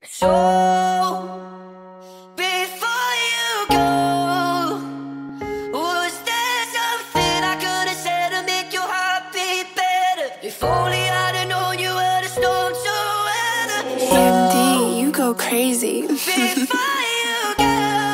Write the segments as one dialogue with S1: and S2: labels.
S1: So before you go, was there something I could have said to make your heart beat better? If only I'd have known you were the storm to weather.
S2: MD, you go crazy.
S1: Before you go,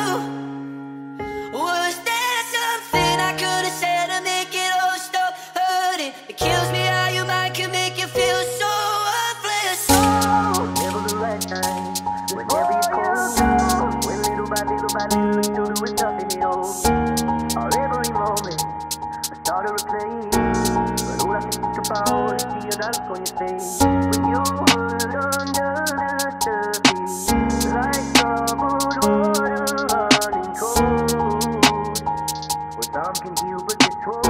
S1: was there something I could have said to make it all stop hurting? It kills me how your mind can make you feel so worthless.
S3: Never the right time, whenever you call. When little by little you do with nothing at all. Or every moment, I start to replay. But all I can think about is seeing that look on your face. When you were under the surface, like troubled water running cold. Well, some can heal, but this won't.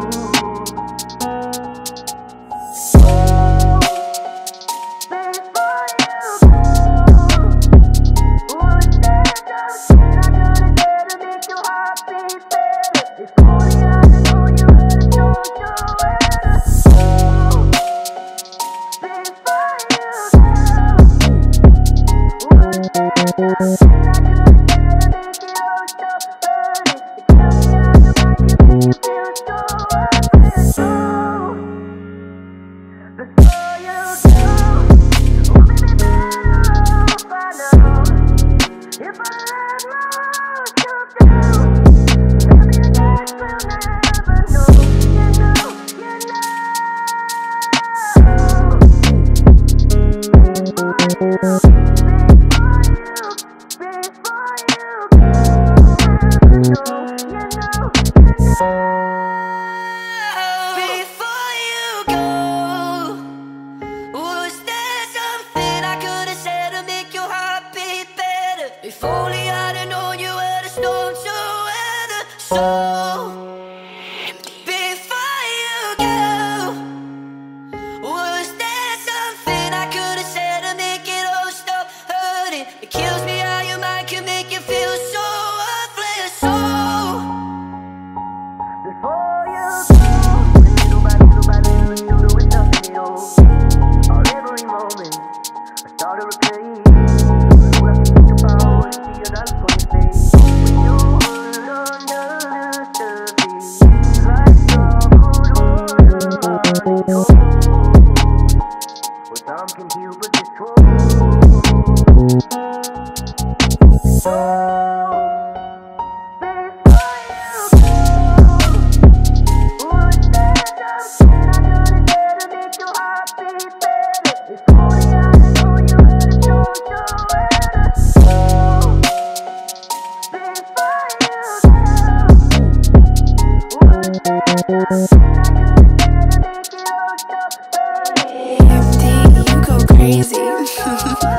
S1: If only I'd have known you were the storm to weather. So before you go, was there something I could have said to make it all stop hurting? It kills me how your mind can make you feel so worthless. So
S3: before you go, when little by little you do with nothing at all. Or every moment, I start to replay. Some can heal, but this won't. So before you go, was there something I could have said to make your heart beat better? If only I had known you were the storm to weather. So before you go, was there something I could have said to make it all stop hurting?
S2: MD, you go crazy.